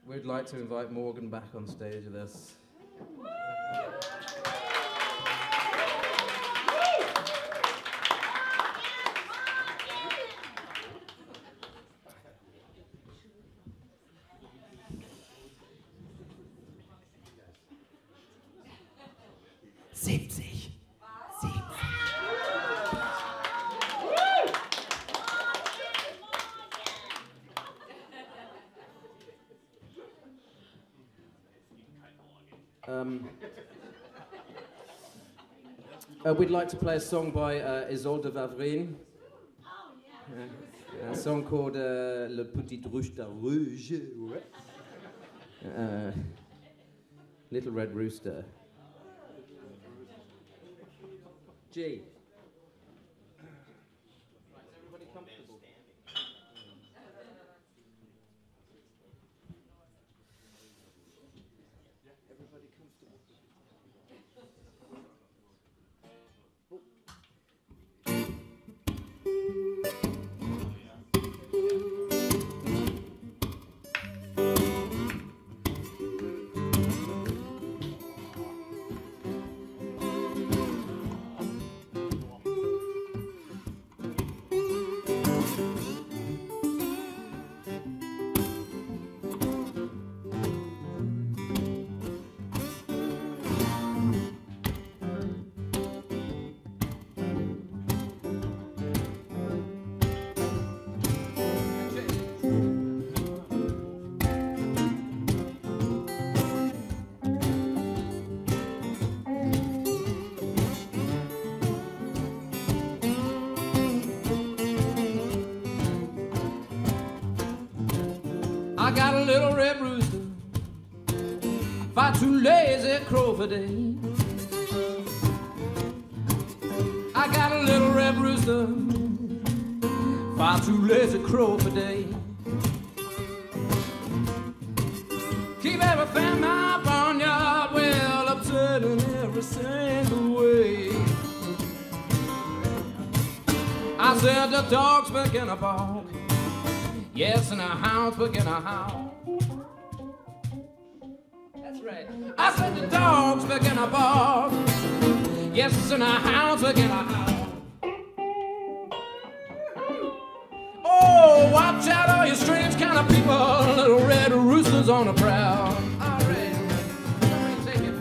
We'd like to invite Morgan back on stage with us. We'd like to play a song by Isolde Wawrin. A song called Le Petit Rooster Rouge. Little Red Rooster. G. Is everybody comfortable? Everybody comfortable? I got a little red rooster, far too lazy crow for day. I got a little red rooster, far too lazy crow for day. Keep everything in my barnyard well upset in every single way. I said the dogs begin to bark, yes, and the hounds begin to howl. That's right. I said the dogs begin to bark, yes, and the hounds begin to howl. Oh, watch out, all you strange kind of people, little red roosters on the prowl. All right, take it.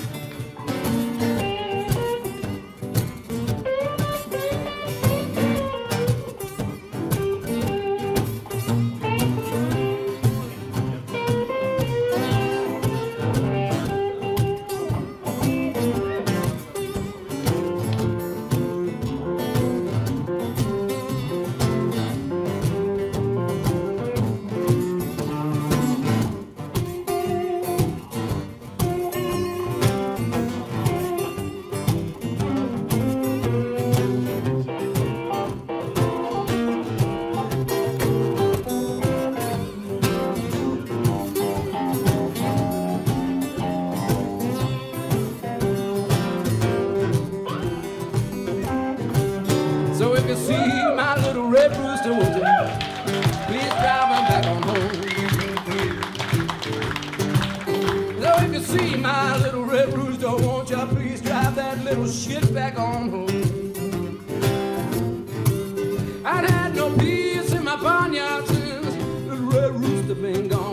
So if you see my little red rooster, won't you please drive him back on home? So if you see my little red rooster, won't you please drive that little shit back on home? I'd had no peace in my barnyard since the red rooster been gone.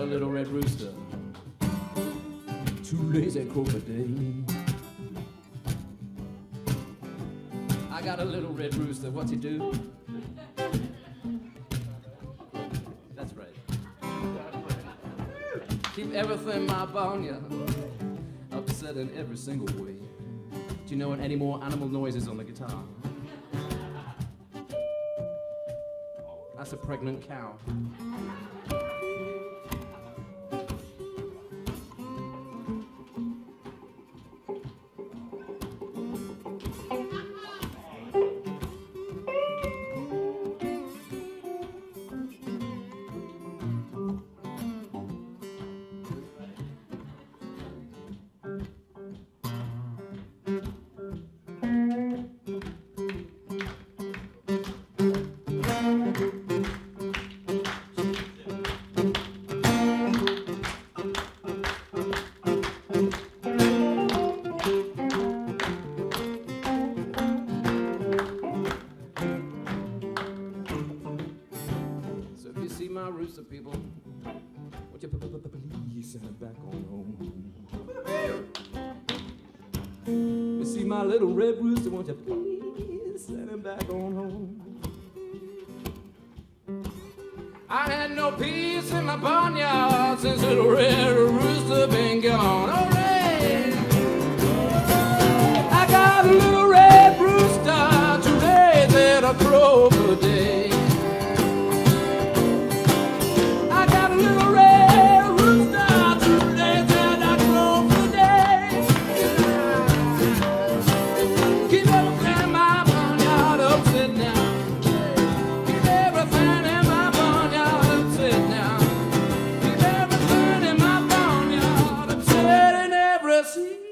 little red rooster, too lazy crow a day. I got a little red rooster, what's he do? That's right. Keep everything in my barnyard upset in every single way. Do you know any more animal noises on the guitar? That's a pregnant cow. My rooster people, would you please send it back on home? You see my little red rooster, won't you please send him back on home? I had no peace in my barnyard since little red rooster been gone. Oh, Ray! I got a little red rooster, 2 days and a crow per day. See